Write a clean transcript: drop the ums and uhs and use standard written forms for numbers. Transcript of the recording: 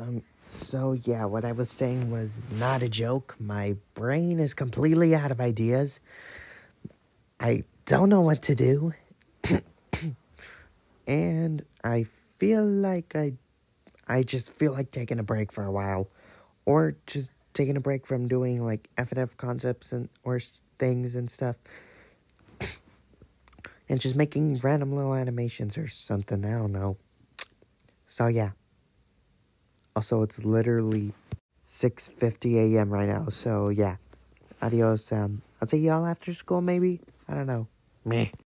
So yeah, what I was saying was not a joke. My brain is completely out of ideas. I don't know what to do. And I feel like I just feel like taking a break for a while. Or just taking a break from doing like F&F concepts or things and stuff. And just making random little animations or something, I don't know. So yeah. Also, it's literally 6:50 a.m. right now, so yeah. Adios. I'll see y'all after school, maybe? I don't know. Meh.